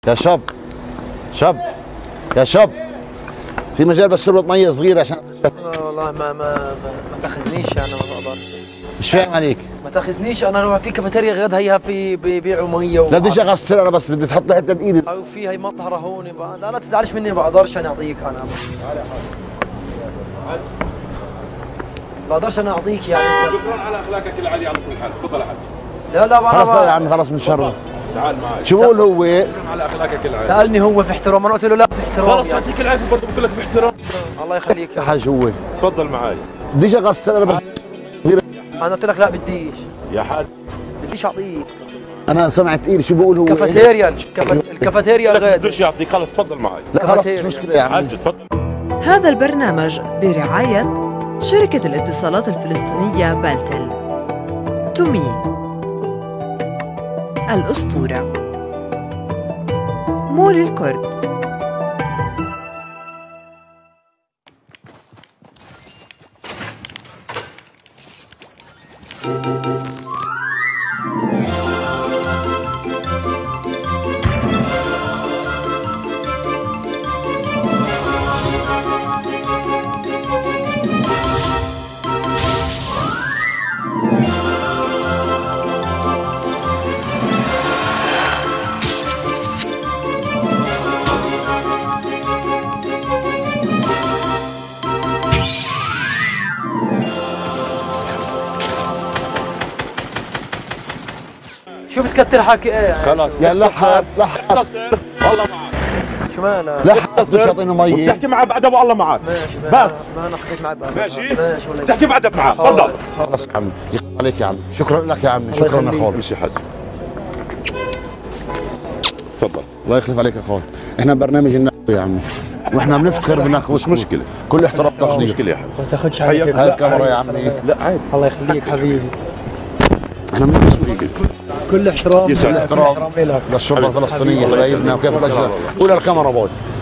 يا شاب شاب يا شاب، في مجال بس شربة ميه صغيره عشان والله ما تاخذنيش، انا ما بقدر. مش فاهم عليك. ما تاخذنيش، انا لو في كافيتيريا غد هيها في بيبيعوا ميه لا بديش اغسل انا، بس بدي تحط لي حته بايدي. او في هي مطهره هون لا تزعلش مني، ما بقدرش انا اعطيك. انا ما بقدرش انا اعطيك يعني. شكرا على اخلاقك العاليه على كل حال. تفضل يا حاج. لا خلص يا عم، خلص من شره. تعال معي. شو بقول هو؟ شكرا على اخلاقك العاليه. سالني هو في احترام، انا قلت له لا في احترام. خلص يعطيك العافيه، برضه قلت لك باحترام. الله يخليك يا حاج هو تفضل معي. بديش اغسل انا بس. انا قلت لك لا بديش. يا حاج بديش اعطيك. انا سمعت ايدي شو بقول هو؟ كافيتيريا الكافيتيريا غاد. بدوش يعطيك. خلص تفضل معي. لا خلص مش مشكله يا عم. حاج تفضل. هذا البرنامج برعاية شركة الاتصالات الفلسطينية بالتل. تومي الأسطورة، مول الكرد. شو بتكتر حكي ايه يعني؟ خلاص يا لحظة لحظة والله معك. شو مالك؟ لحظة مش يعطينا مي. تحكي معه بأدب والله معك. ماشي بس ما انا حكيت معك بقى. ماشي ولا تحكي بأدب معه. تفضل. خلص يا عم، يخلص عليك يا عم. شكرا لك يا عم، شكرا يا اخوان. امشي حد. تفضل. الله يخلف عليك يا اخوان. احنا برنامج النخوة يا عم، واحنا بنفتخر بنخوة. مش مشكلة. كل احترام مش تقدير. مشكلة يا حبيبي. ما تاخذش هاي عليك. هاي الكاميرا يا عمي. لا عادي. الله يخليك حبيبي. احنا بنفتخر كل احترام. يسعدك. احترام لك للشرطة الفلسطينية حبايبنا وكيف الاجزاء. قول الكاميرا بوي.